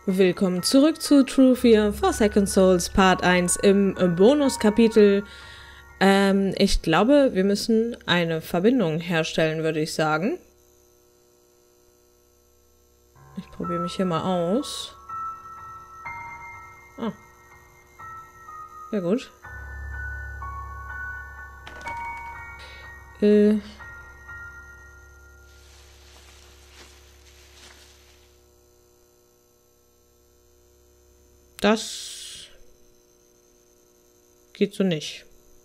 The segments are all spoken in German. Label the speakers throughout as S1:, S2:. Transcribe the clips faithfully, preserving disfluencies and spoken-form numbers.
S1: Willkommen zurück zu True Fear Forsaken Souls Part eins im Bonuskapitel. Ähm, ich glaube, wir müssen eine Verbindung herstellen, würde ich sagen. Ich probiere mich hier mal aus. Ah. Ja gut. Äh... Das geht so nicht.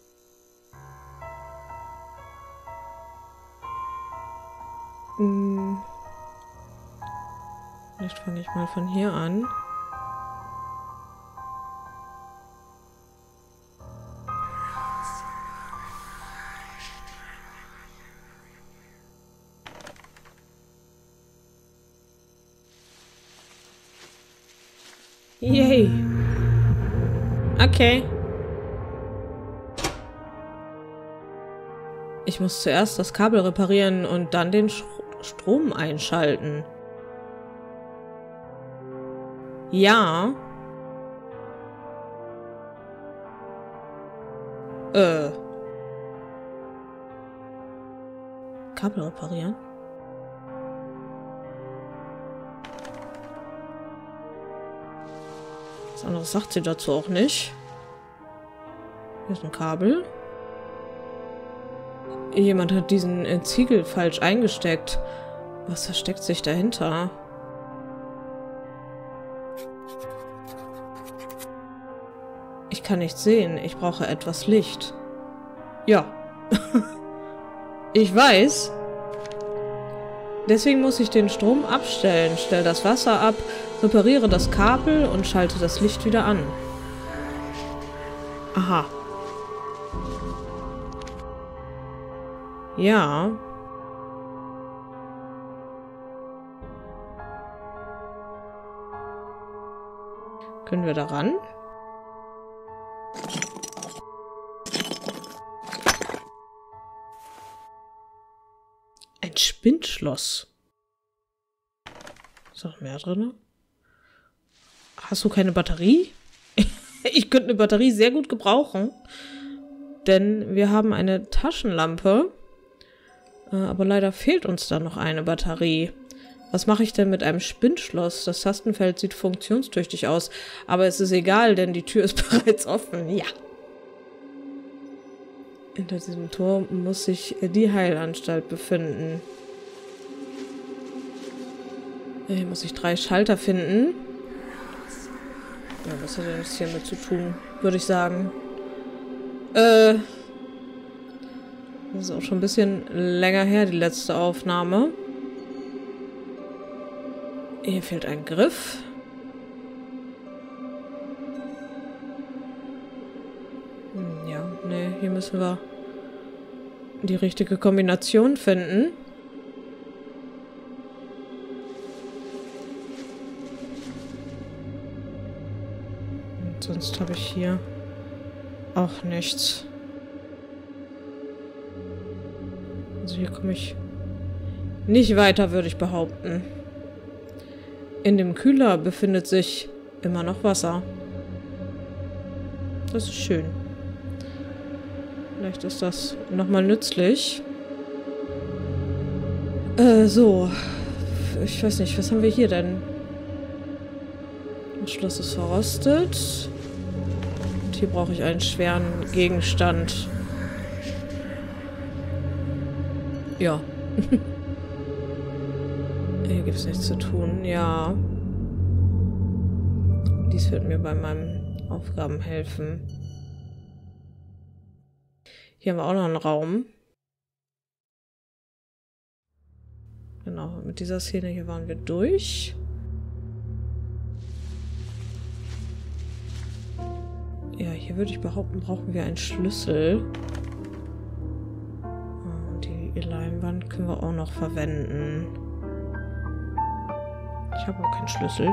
S1: Hm. Vielleicht fange ich mal von hier an. Yay. Okay. Ich muss zuerst das Kabel reparieren und dann den Sch- Strom einschalten. Ja. Äh. Kabel reparieren? Was anderes sagt sie dazu auch nicht. Hier ist ein Kabel. Jemand hat diesen äh, Ziegel falsch eingesteckt. Was versteckt sich dahinter? Ich kann nichts sehen. Ich brauche etwas Licht. Ja. Ich weiß. Deswegen muss ich den Strom abstellen. Stell das Wasser ab, repariere das Kabel und schalte das Licht wieder an. Aha. Ja. Können wir da ran? Ein Spindschloss. Ist noch mehr drin? Hast du keine Batterie? Ich könnte eine Batterie sehr gut gebrauchen. Denn wir haben eine Taschenlampe. Aber leider fehlt uns da noch eine Batterie. Was mache ich denn mit einem Spindschloss? Das Tastenfeld sieht funktionstüchtig aus. Aber es ist egal, denn die Tür ist bereits offen. Ja. Hinter diesem Tor muss sich die Heilanstalt befinden. Hier muss ich drei Schalter finden. Ja, was hat denn das hier mit zu tun, würde ich sagen. Äh... Das ist auch schon ein bisschen länger her, die letzte Aufnahme. Hier fehlt ein Griff. Hm, ja, nee, hier müssen wir die richtige Kombination finden. Und sonst habe ich hier auch nichts. Also hier komme ich nicht weiter, würde ich behaupten. In dem Kühler befindet sich immer noch Wasser. Das ist schön. Vielleicht ist das nochmal nützlich. Äh, so. Ich weiß nicht, was haben wir hier denn? Das Schloss ist verrostet. Und hier brauche ich einen schweren Gegenstand. Ja. Hier gibt es nichts zu tun. Ja. Dies wird mir bei meinen Aufgaben helfen. Hier haben wir auch noch einen Raum. Genau, mit dieser Szene hier waren wir durch. Ja, hier würde ich behaupten, brauchen wir einen Schlüssel. Die Leinwand können wir auch noch verwenden. Ich habe auch keinen Schlüssel.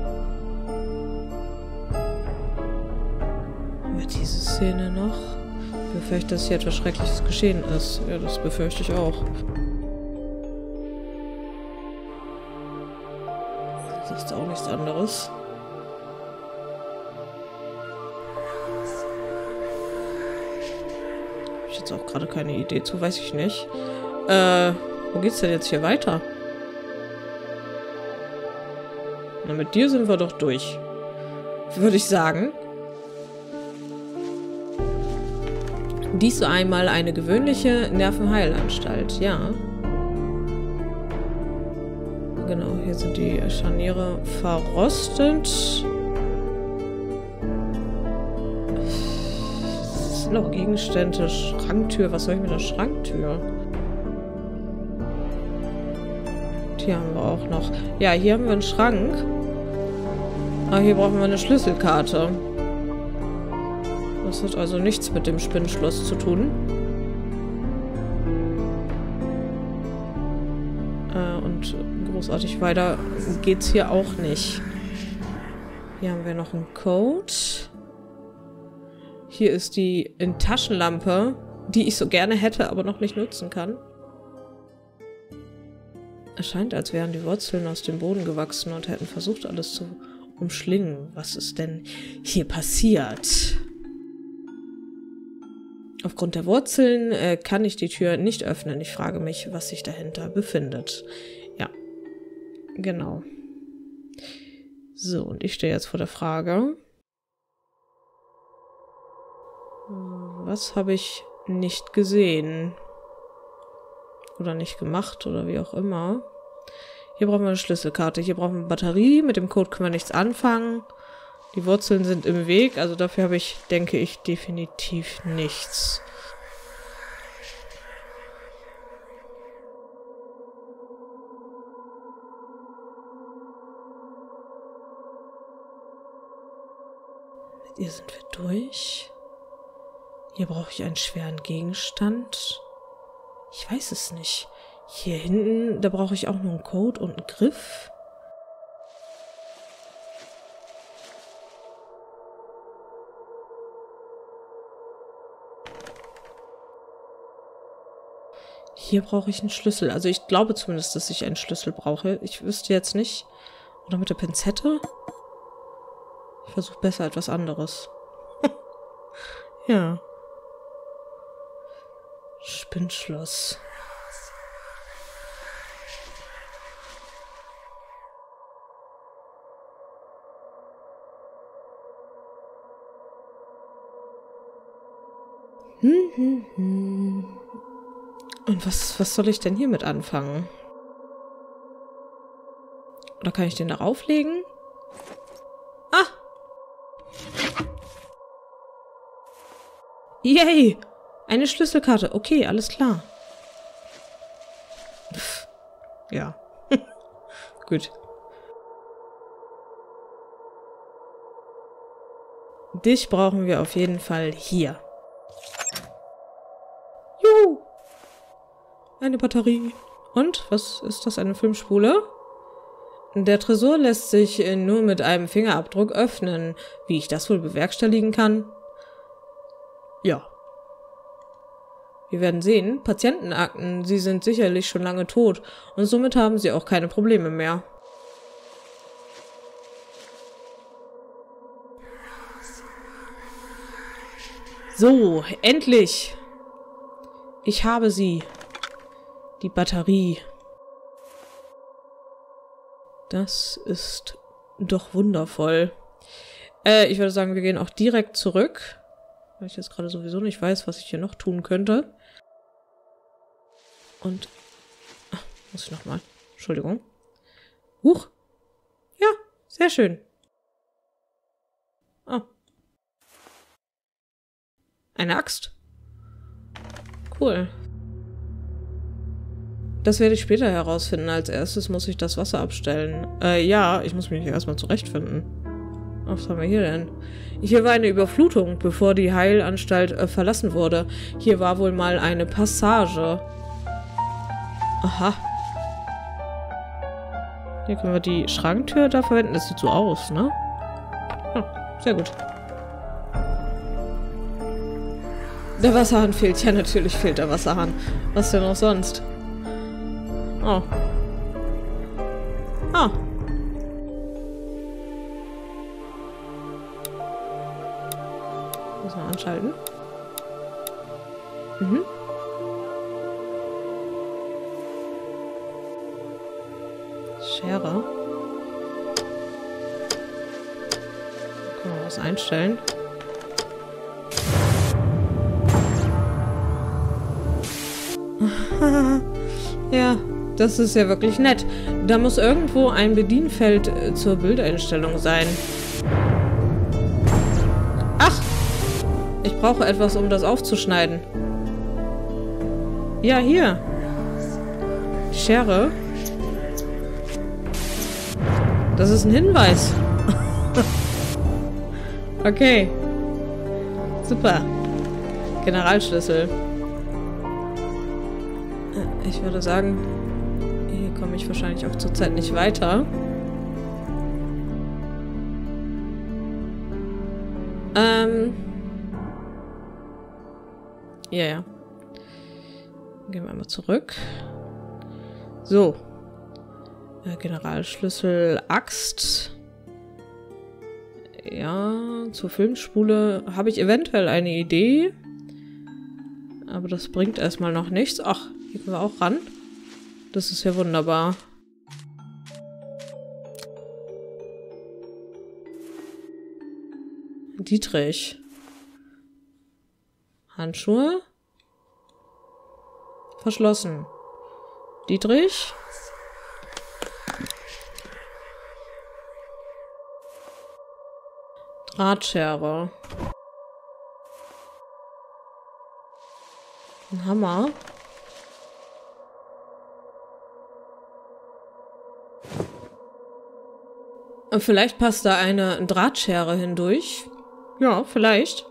S1: Haben wir diese Szene noch? Ich befürchte, dass hier etwas Schreckliches geschehen ist. Ja, das befürchte ich auch. Das ist auch nichts anderes. Habe ich jetzt auch gerade keine Idee zu, weiß ich nicht. Äh, wo geht's denn jetzt hier weiter? Na, mit dir sind wir doch durch. Würde ich sagen. Dies so einmal eine gewöhnliche Nervenheilanstalt, ja. Genau, hier sind die Scharniere verrostet. Das sind auch Gegenstände, Schranktür. Was soll ich mit der Schranktür? Hier haben wir auch noch. Ja, hier haben wir einen Schrank. Aber hier brauchen wir eine Schlüsselkarte. Das hat also nichts mit dem Spinnenschloss zu tun. Äh, und großartig weiter geht's hier auch nicht. Hier haben wir noch einen Code. Hier ist die Taschenlampe, die ich so gerne hätte, aber noch nicht nutzen kann. Es scheint, als wären die Wurzeln aus dem Boden gewachsen und hätten versucht, alles zu umschlingen. Was ist denn hier passiert? Aufgrund der Wurzeln äh, kann ich die Tür nicht öffnen. Ich frage mich, was sich dahinter befindet. Ja, genau. So, und ich stehe jetzt vor der Frage. Was habe ich nicht gesehen? Oder nicht gemacht oder wie auch immer. Hier brauchen wir eine Schlüsselkarte. Hier brauchen wir eine Batterie. Mit dem Code können wir nichts anfangen. Die Wurzeln sind im Weg. Also dafür habe ich, denke ich, definitiv nichts. Mit ihr sind wir durch. Hier brauche ich einen schweren Gegenstand. Ich weiß es nicht. Hier hinten, da brauche ich auch nur einen Code und einen Griff. Hier brauche ich einen Schlüssel. Also ich glaube zumindest, dass ich einen Schlüssel brauche. Ich wüsste jetzt nicht. Oder mit der Pinzette? Ich versuche besser etwas anderes. Ja. Spinnschloss. Hm, hm, hm. Und was, was soll ich denn hiermit anfangen? Oder kann ich den darauf legen? Ah! Yay! Eine Schlüsselkarte. Okay, alles klar. Pff. Ja. Gut. Dich brauchen wir auf jeden Fall hier. Juhu! Eine Batterie. Und? Was ist das? Eine Filmspule? Der Tresor lässt sich nur mit einem Fingerabdruck öffnen. Wie ich das wohl bewerkstelligen kann? Ja. Wir werden sehen, Patientenakten, sie sind sicherlich schon lange tot und somit haben sie auch keine Probleme mehr. So, endlich! Ich habe sie. Die Batterie. Das ist doch wundervoll. Äh, ich würde sagen, wir gehen auch direkt zurück. Weil ich jetzt gerade sowieso nicht weiß, was ich hier noch tun könnte. Und... Ach, muss ich nochmal. Entschuldigung. Huch. Ja, sehr schön. Oh. Eine Axt. Cool. Das werde ich später herausfinden. Als erstes muss ich das Wasser abstellen. Äh, ja, ich muss mich hier erstmal zurechtfinden. Was haben wir hier denn? Hier war eine Überflutung, bevor die Heilanstalt äh, verlassen wurde. Hier war wohl mal eine Passage. Aha. Hier können wir die Schranktür da verwenden. Das sieht so aus, ne? Ja, sehr gut. Der Wasserhahn fehlt. Ja, natürlich fehlt der Wasserhahn. Was denn auch sonst? Oh. Ah. Muss man anschalten. Mhm. Schere. Können wir was einstellen? Ja, das ist ja wirklich nett. Da muss irgendwo ein Bedienfeld äh, zur Bildeinstellung sein. Ach! Ich brauche etwas, um das aufzuschneiden. Ja, hier. Die Schere. Das ist ein Hinweis. Okay. Super. Generalschlüssel. Ich würde sagen, hier komme ich wahrscheinlich auch zurzeit nicht weiter. Ähm. Ja, ja. Gehen wir einmal zurück. So. Äh, Generalschlüssel, Axt. Ja, zur Filmspule habe ich eventuell eine Idee. Aber das bringt erstmal noch nichts. Ach, hier können wir auch ran. Das ist ja wunderbar. Dietrich. Handschuhe. Verschlossen. Dietrich. Drahtschere. Ein Hammer. Und vielleicht passt da eine Drahtschere hindurch. Ja, vielleicht.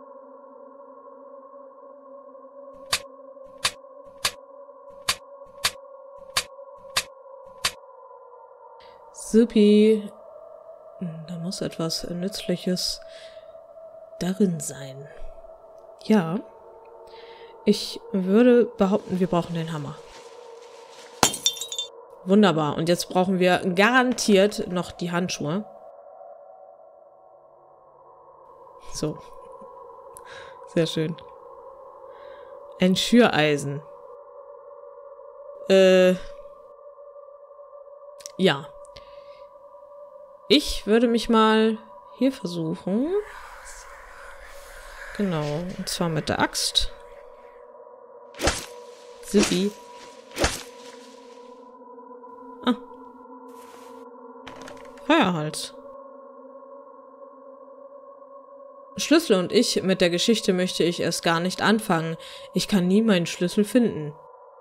S1: Supi. Da muss etwas Nützliches darin sein. Ja. Ich würde behaupten, wir brauchen den Hammer. Wunderbar. Und jetzt brauchen wir garantiert noch die Handschuhe. So. Sehr schön. Ein Schüreisen. Äh. Ja. Ich würde mich mal hier versuchen. Genau. Und zwar mit der Axt. Supi. Ah. Feuerholz. Schlüssel und ich, mit der Geschichte möchte ich erst gar nicht anfangen. Ich kann nie meinen Schlüssel finden.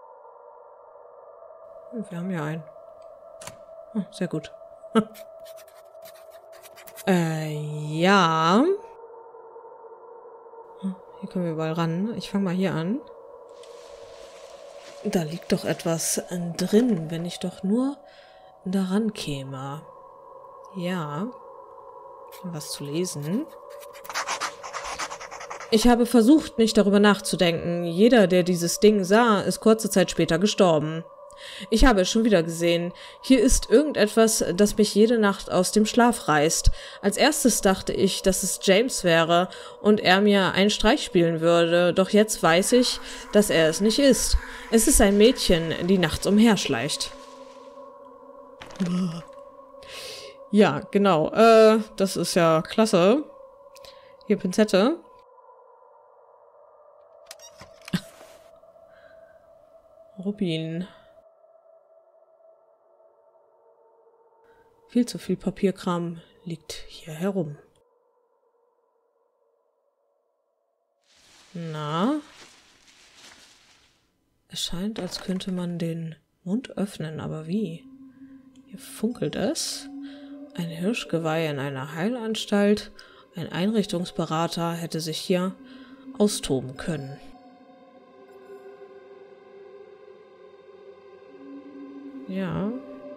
S1: Wir haben ja einen. Oh, sehr gut. äh, ja. Hier können wir überall ran. Ich fange mal hier an. Da liegt doch etwas drin, wenn ich doch nur daran käme. Ja. Was zu lesen. Ich habe versucht, nicht darüber nachzudenken. Jeder, der dieses Ding sah, ist kurze Zeit später gestorben. Ich habe es schon wieder gesehen. Hier ist irgendetwas, das mich jede Nacht aus dem Schlaf reißt. Als erstes dachte ich, dass es James wäre und er mir einen Streich spielen würde, doch jetzt weiß ich, dass er es nicht ist. Es ist ein Mädchen, die nachts umherschleicht. Ja, genau. Äh, das ist ja klasse. Hier Pinzette. Rubin. Viel zu viel Papierkram liegt hier herum. Na? Es scheint, als könnte man den Mund öffnen, aber wie? Hier funkelt es. Ein Hirschgeweih in einer Heilanstalt. Ein Einrichtungsberater hätte sich hier austoben können. Ja.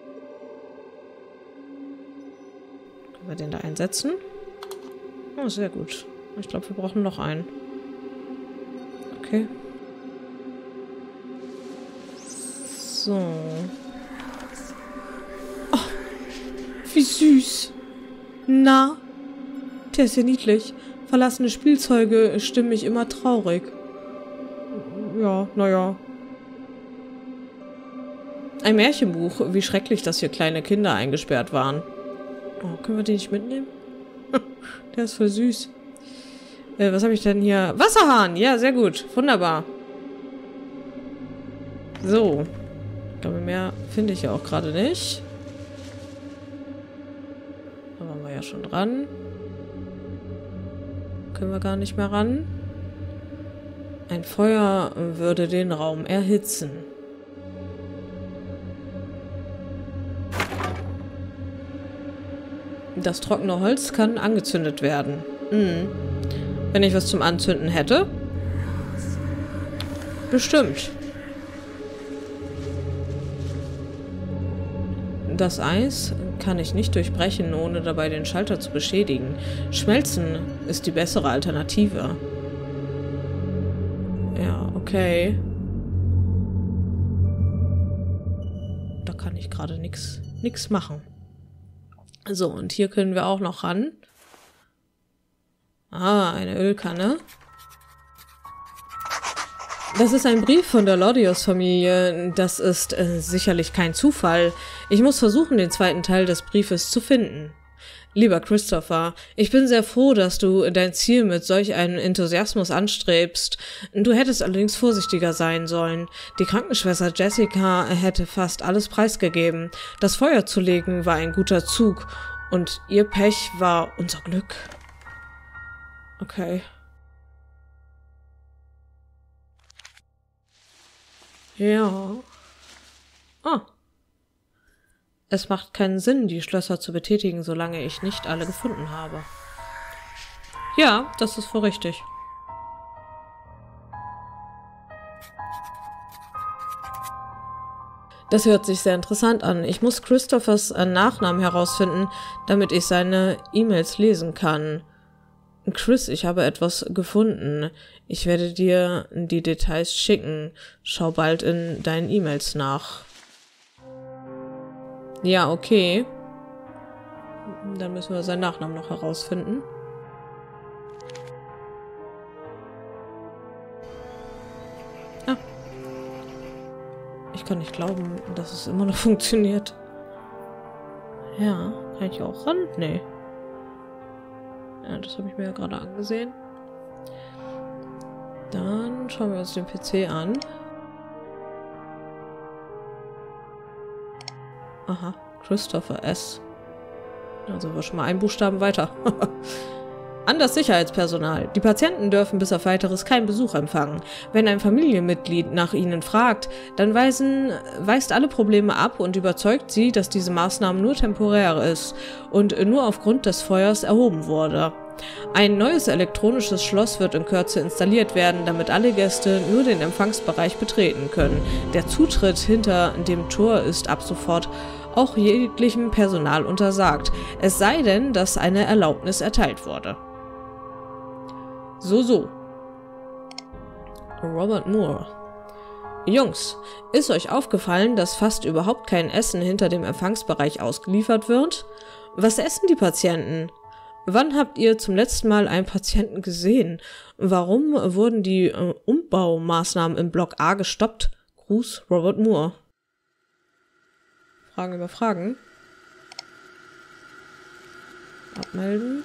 S1: Können wir den da einsetzen? Oh, sehr gut. Ich glaube, wir brauchen noch einen. okay. So. Oh, wie süß. Na? Der ist ja niedlich. Verlassene Spielzeuge stimmen mich immer traurig. Ja, naja. Ein Märchenbuch. Wie schrecklich, dass hier kleine Kinder eingesperrt waren. Oh, können wir den nicht mitnehmen? Der ist voll süß. Äh, was habe ich denn hier? Wasserhahn! Ja, sehr gut. Wunderbar. So. Ich glaube, mehr finde ich ja auch gerade nicht. Da waren wir ja schon dran. Können wir gar nicht mehr ran. Ein Feuer würde den Raum erhitzen. Das trockene Holz kann angezündet werden. Hm. Wenn ich was zum Anzünden hätte? Bestimmt. Das Eis kann ich nicht durchbrechen, ohne dabei den Schalter zu beschädigen. Schmelzen ist die bessere Alternative. Ja, okay. Da kann ich gerade nichts nix machen. So, und hier können wir auch noch ran. Ah, eine Ölkanne. Das ist ein Brief von der Lordios-Familie. Das ist äh, sicherlich kein Zufall. Ich muss versuchen, den zweiten Teil des Briefes zu finden. Lieber Christopher, ich bin sehr froh, dass du dein Ziel mit solch einem Enthusiasmus anstrebst. Du hättest allerdings vorsichtiger sein sollen. Die Krankenschwester Jessica hätte fast alles preisgegeben. Das Feuer zu legen war ein guter Zug und ihr Pech war unser Glück. Okay. Ja. Ah. Es macht keinen Sinn, die Schlösser zu betätigen, solange ich nicht alle gefunden habe. Ja, das ist wohl richtig. Das hört sich sehr interessant an. Ich muss Christophers Nachnamen herausfinden, damit ich seine E-Mails lesen kann. Chris, ich habe etwas gefunden. Ich werde dir die Details schicken. Schau bald in deinen E-Mails nach. Ja, okay. Dann müssen wir seinen Nachnamen noch herausfinden. Ah. Ich kann nicht glauben, dass es immer noch funktioniert. Ja, kann ich auch ran? Nee. Ja, das habe ich mir ja gerade angesehen. Dann schauen wir uns den P C an. Aha, Christopher S. Also war schon mal ein Buchstaben weiter. An das Sicherheitspersonal. Die Patienten dürfen bis auf Weiteres keinen Besuch empfangen. Wenn ein Familienmitglied nach ihnen fragt, dann weisen, weist alle Probleme ab und überzeugt sie, dass diese Maßnahme nur temporär ist und nur aufgrund des Feuers erhoben wurde. Ein neues elektronisches Schloss wird in Kürze installiert werden, damit alle Gäste nur den Empfangsbereich betreten können. Der Zutritt hinter dem Tor ist ab sofort auch jeglichem Personal untersagt, es sei denn, dass eine Erlaubnis erteilt wurde. So, so. Robert Moore. Jungs, ist euch aufgefallen, dass fast überhaupt kein Essen hinter dem Empfangsbereich ausgeliefert wird? Was essen die Patienten? Wann habt ihr zum letzten Mal einen Patienten gesehen? Warum wurden die äh, Umbaumaßnahmen im Block A gestoppt? Gruß, Robert Moore. Fragen über Fragen. Abmelden.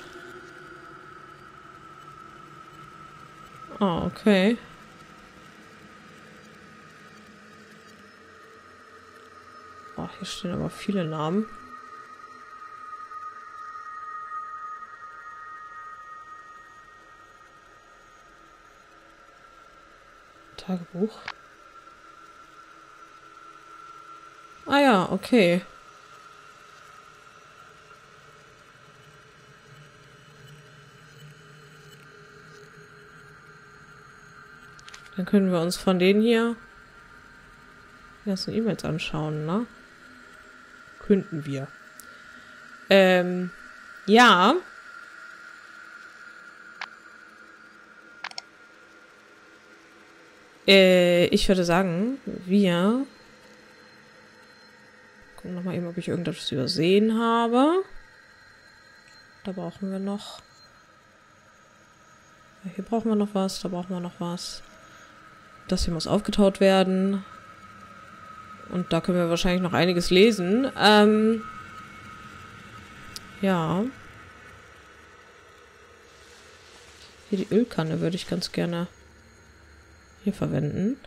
S1: Ah, okay. Oh, hier stehen aber viele Namen. Tagebuch. Ah ja, okay. Dann können wir uns von denen hier die ganzen E-Mails anschauen, ne? Könnten wir. Ähm, ja. Äh, ich würde sagen, wir gucken nochmal eben, ob ich irgendetwas übersehen habe. Da brauchen wir noch. Hier brauchen wir noch was, da brauchen wir noch was. Das hier muss aufgetaut werden. Und da können wir wahrscheinlich noch einiges lesen. Ähm, ja. Hier die Ölkanne würde ich ganz gerne hier verwenden.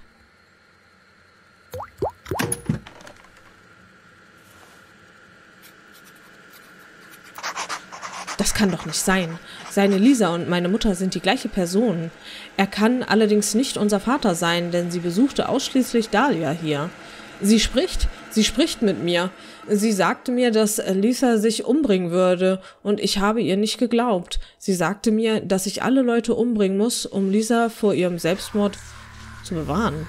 S1: Das kann doch nicht sein. Seine Lisa und meine Mutter sind die gleiche Person. Er kann allerdings nicht unser Vater sein, denn sie besuchte ausschließlich Dahlia hier. Sie spricht, sie spricht mit mir. Sie sagte mir, dass Lisa sich umbringen würde, und ich habe ihr nicht geglaubt. Sie sagte mir, dass ich alle Leute umbringen muss, um Lisa vor ihrem Selbstmord zu bewahren.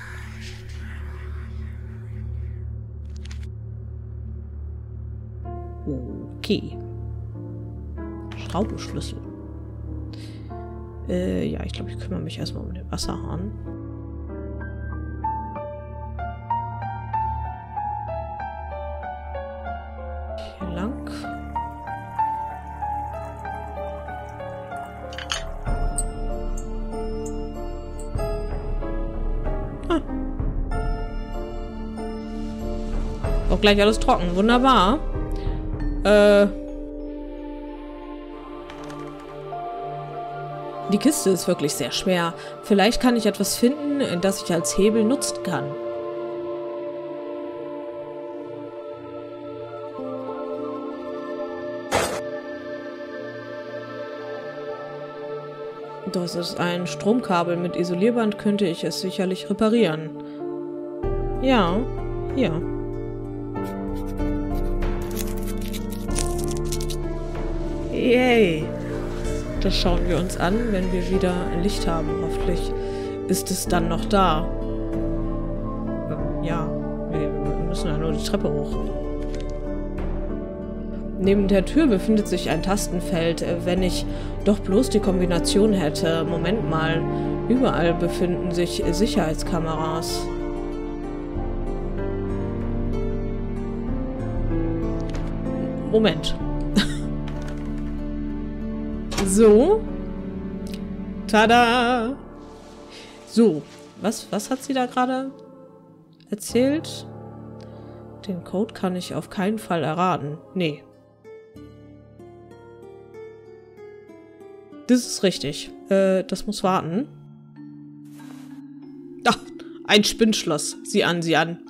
S1: Okay. Schraubenschlüssel. Äh, ja, ich glaube, ich kümmere mich erstmal um den Wasserhahn. Hier lang. Ah. Auch gleich alles trocken. Wunderbar. Äh... Die Kiste ist wirklich sehr schwer. Vielleicht kann ich etwas finden, das ich als Hebel nutzen kann. Das ist ein Stromkabel. Mit Isolierband könnte ich es sicherlich reparieren. Ja, hier. Yay! Das schauen wir uns an, wenn wir wieder ein Licht haben. Hoffentlich ist es dann noch da. Ja, wir müssen ja nur die Treppe hoch. Neben der Tür befindet sich ein Tastenfeld. Wenn ich doch bloß die Kombination hätte. Moment mal. Überall befinden sich Sicherheitskameras. Moment. So. Tada! So. Was, was hat sie da gerade erzählt? Den Code kann ich auf keinen Fall erraten. Nee. Das ist richtig. Äh, das muss warten. Ach, ein Spinnschloss. Sieh an, sieh an.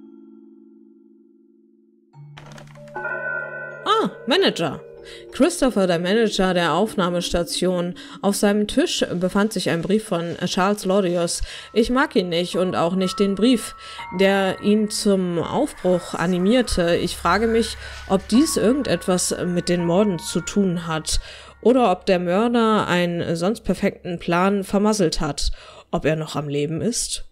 S1: Ah, Manager. Christopher, der Manager der Aufnahmestation. Auf seinem Tisch befand sich ein Brief von Charles Lodius. Ich mag ihn nicht und auch nicht den Brief, der ihn zum Aufbruch animierte. Ich frage mich, ob dies irgendetwas mit den Morden zu tun hat oder ob der Mörder einen sonst perfekten Plan vermasselt hat. Ob er noch am Leben ist?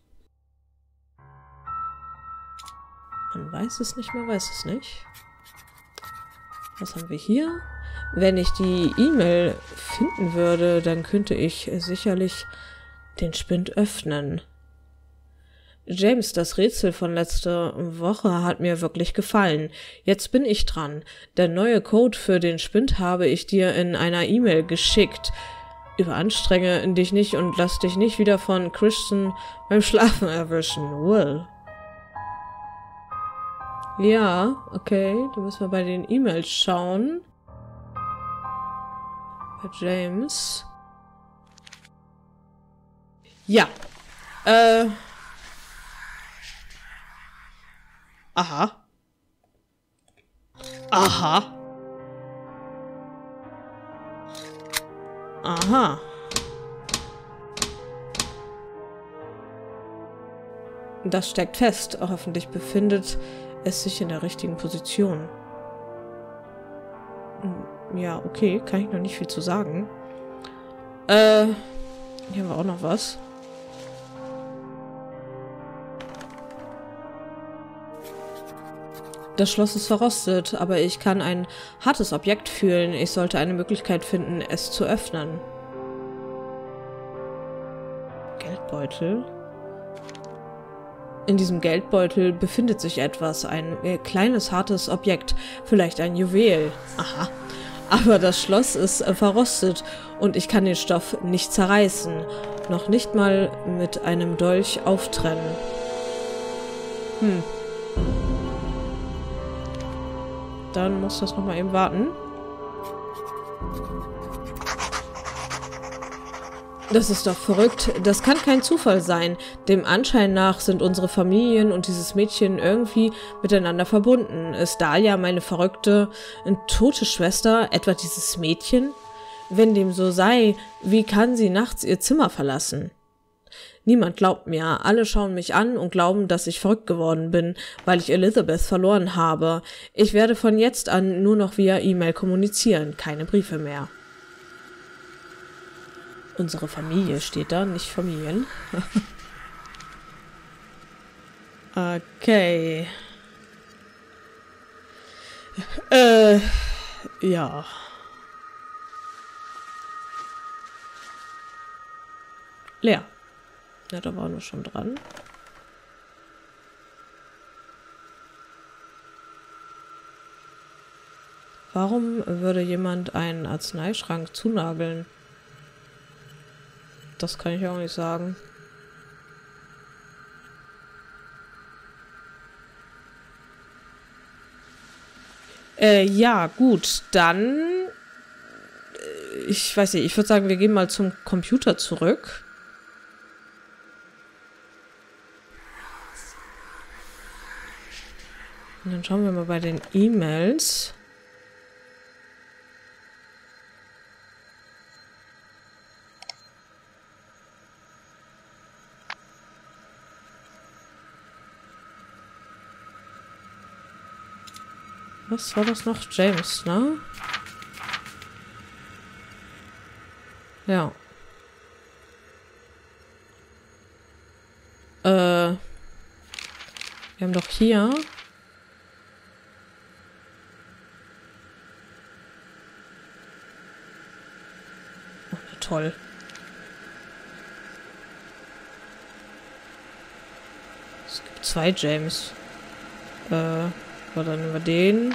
S1: Man weiß es nicht, man weiß es nicht. Was haben wir hier? Wenn ich die E-Mail finden würde, dann könnte ich sicherlich den Spind öffnen. James, das Rätsel von letzter Woche hat mir wirklich gefallen. Jetzt bin ich dran. Der neue Code für den Spind habe ich dir in einer E-Mail geschickt. Überanstrenge dich nicht und lass dich nicht wieder von Christian beim Schlafen erwischen. Will. Ja, okay. Da müssen wir bei den E-Mails schauen. Bei James. Ja. Äh. Aha. Aha. Aha. Das steckt fest. Hoffentlich befindet es sich in der richtigen Position. Ja, okay. Kann ich noch nicht viel zu sagen. Äh, hier haben wir auch noch was. Das Schloss ist verrostet, aber ich kann ein hartes Objekt fühlen. Ich sollte eine Möglichkeit finden, es zu öffnen. Geldbeutel. In diesem Geldbeutel befindet sich etwas, ein äh, kleines, hartes Objekt, vielleicht ein Juwel. Aha. Aber das Schloss ist äh, verrostet und ich kann den Stoff nicht zerreißen, noch nicht mal mit einem Dolch auftrennen. Hm. Dann muss das noch mal eben warten. Das ist doch verrückt. Das kann kein Zufall sein. Dem Anschein nach sind unsere Familien und dieses Mädchen irgendwie miteinander verbunden. Ist Dahlia meine verrückte, tote Schwester, etwa dieses Mädchen? Wenn dem so sei, wie kann sie nachts ihr Zimmer verlassen? Niemand glaubt mir. Alle schauen mich an und glauben, dass ich verrückt geworden bin, weil ich Elizabeth verloren habe. Ich werde von jetzt an nur noch via E-Mail kommunizieren, keine Briefe mehr. Unsere Familie steht da, nicht Familien. Okay. Äh, ja. Leer. Ja, da waren wir schon dran. Warum würde jemand einen Arzneischrank zunageln? Das kann ich auch nicht sagen. Äh, ja, gut, dann... Ich weiß nicht, ich würde sagen, wir gehen mal zum Computer zurück. Und dann schauen wir mal bei den E-Mails. Was war das noch? James, ne? Ja. Äh. Wir haben doch hier... Oh, toll. Es gibt zwei James. Äh... So, dann nehmen wir den.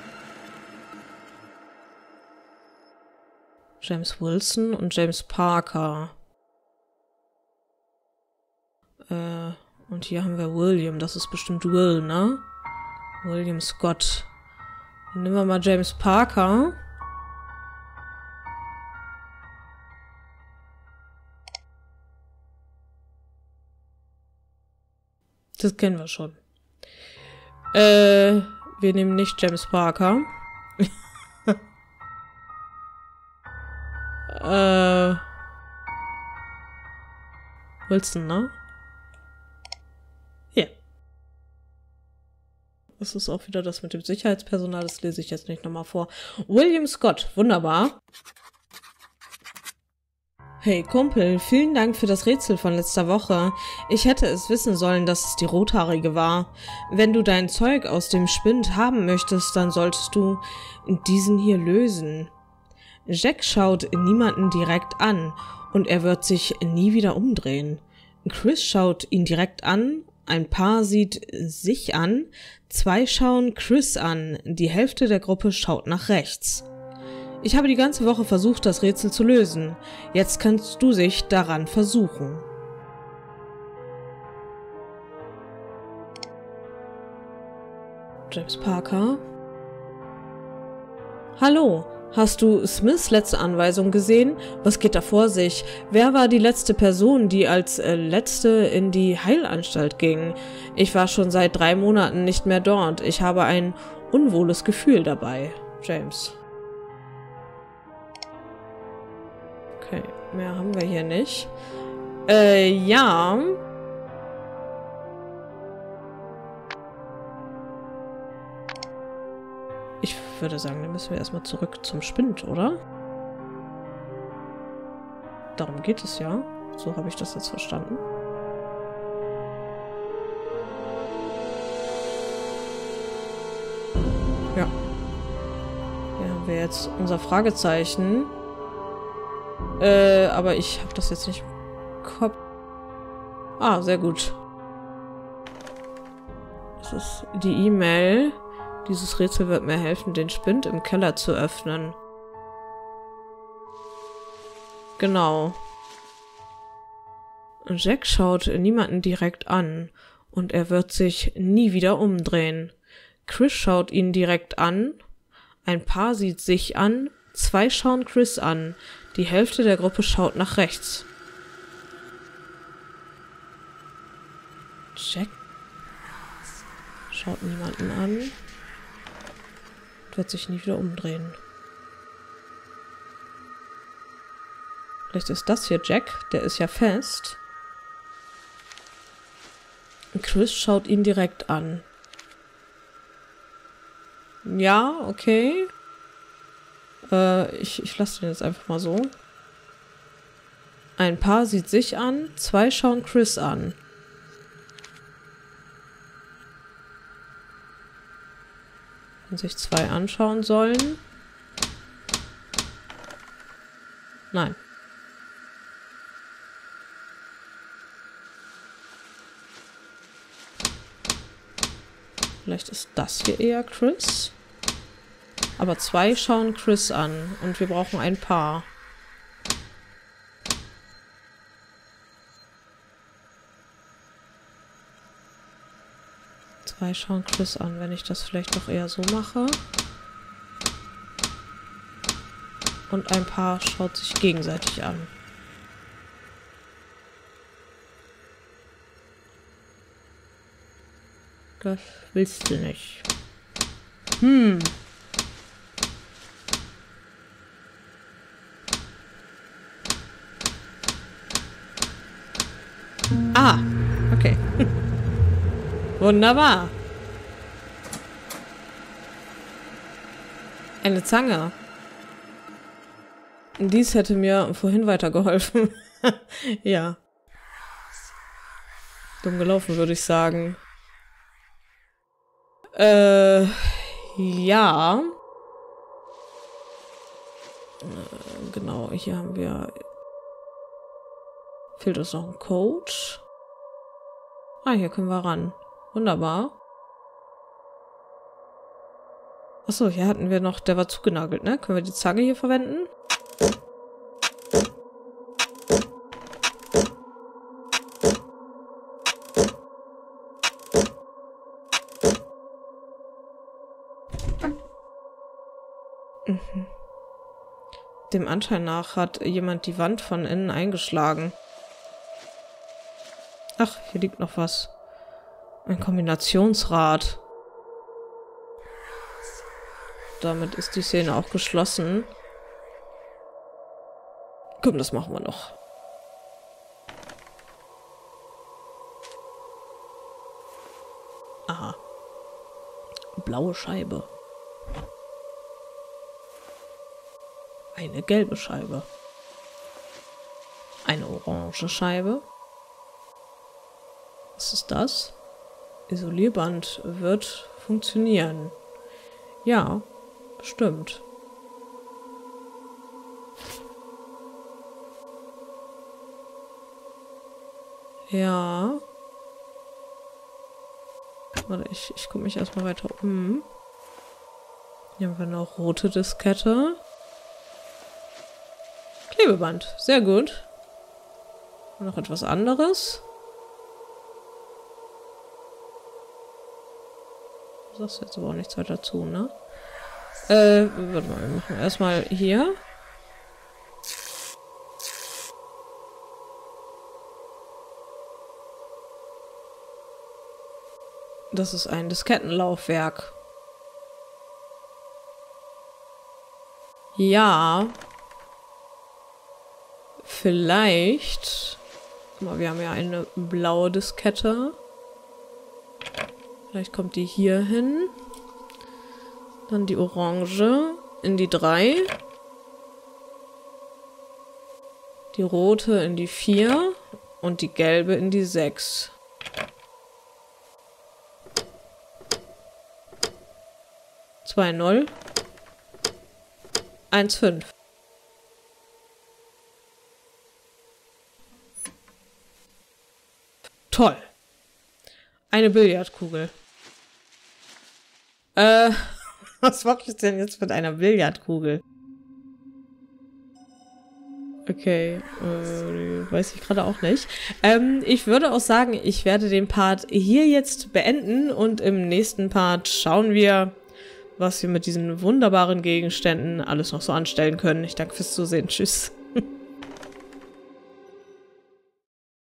S1: James Wilson und James Parker. Äh, und hier haben wir William. Das ist bestimmt Will, ne? William Scott. Dann nehmen wir mal James Parker. Das kennen wir schon. Äh, wir nehmen nicht James Parker. äh. Wilson, ne? Hier. Das ist auch wieder das mit dem Sicherheitspersonal, das lese ich jetzt nicht nochmal vor. William Scott, wunderbar. Hey Kumpel, vielen Dank für das Rätsel von letzter Woche. Ich hätte es wissen sollen, dass es die Rothaarige war. Wenn du dein Zeug aus dem Spind haben möchtest, dann solltest du diesen hier lösen. Jack schaut niemanden direkt an und er wird sich nie wieder umdrehen. Chris schaut ihn direkt an, ein Paar sieht sich an, zwei schauen Chris an, die Hälfte der Gruppe schaut nach rechts. Ich habe die ganze Woche versucht, das Rätsel zu lösen. Jetzt kannst du dich daran versuchen. James Parker. Hallo, hast du Smiths letzte Anweisung gesehen? Was geht da vor sich? Wer war die letzte Person, die als äh, letzte in die Heilanstalt ging? Ich war schon seit drei Monaten nicht mehr dort. Ich habe ein unwohles Gefühl dabei. James. Okay, mehr haben wir hier nicht. Äh, ja. Ich würde sagen, dann müssen wir erstmal zurück zum Spind, oder? Darum geht es ja. So habe ich das jetzt verstanden. Ja. Hier haben wir jetzt unser Fragezeichen. Äh, aber ich habe das jetzt nicht im Kopf. Ah, sehr gut. Das ist die E-Mail. Dieses Rätsel wird mir helfen, den Spind im Keller zu öffnen. Genau. Jack schaut niemanden direkt an und er wird sich nie wieder umdrehen. Chris schaut ihn direkt an, ein Paar sieht sich an, zwei schauen Chris an, die Hälfte der Gruppe schaut nach rechts. Jack schaut niemanden an und wird sich nie wieder umdrehen. Vielleicht ist das hier Jack, der ist ja fest. Chris schaut ihn direkt an. Ja, okay. Äh, ich, ich lasse den jetzt einfach mal so. Ein Paar sieht sich an, zwei schauen Chris an. Wenn sich zwei anschauen sollen. Nein. Vielleicht ist das hier eher Chris. Aber zwei schauen Chris an. Und wir brauchen ein Paar. Zwei schauen Chris an. Wenn ich das vielleicht doch eher so mache. Und ein Paar schaut sich gegenseitig an. Das willst du nicht. Hm. Ah, okay. Wunderbar. Eine Zange. Dies hätte mir vorhin weitergeholfen. Ja. Dumm gelaufen, würde ich sagen. Äh, ja. Äh, genau, hier haben wir... Fehlt uns noch ein Code. Ah, hier können wir ran. Wunderbar. Achso, hier hatten wir noch... Der war zugenagelt, ne? Können wir die Zange hier verwenden? Mhm. Dem Anschein nach hat jemand die Wand von innen eingeschlagen. Ach, hier liegt noch was. Ein Kombinationsrad. Damit ist die Szene auch geschlossen. Komm, das machen wir noch. Aha. Blaue Scheibe. Eine gelbe Scheibe. Eine orange Scheibe. Was ist das? Isolierband wird funktionieren. Ja, bestimmt. Ja. Warte, ich, ich gucke mich erstmal weiter um. Hier haben wir noch rote Diskette. Klebeband, sehr gut. Noch etwas anderes. Du sagst jetzt aber auch nichts weiter dazu, ne? Äh, warte mal, wir machen erstmal hier. Das ist ein Diskettenlaufwerk. Ja. Vielleicht. Guck mal, wir haben ja eine blaue Diskette. Vielleicht kommt die hier hin. Dann die orange in die drei. Die rote in die vier. Und die gelbe in die sechs. zwei null. eins fünf. Toll. Eine Billardkugel. Äh, was mache ich denn jetzt mit einer Billardkugel? Okay, äh, weiß ich gerade auch nicht. Ähm, ich würde auch sagen, ich werde den Part hier jetzt beenden und im nächsten Part schauen wir, was wir mit diesen wunderbaren Gegenständen alles noch so anstellen können. Ich danke fürs Zusehen. Tschüss.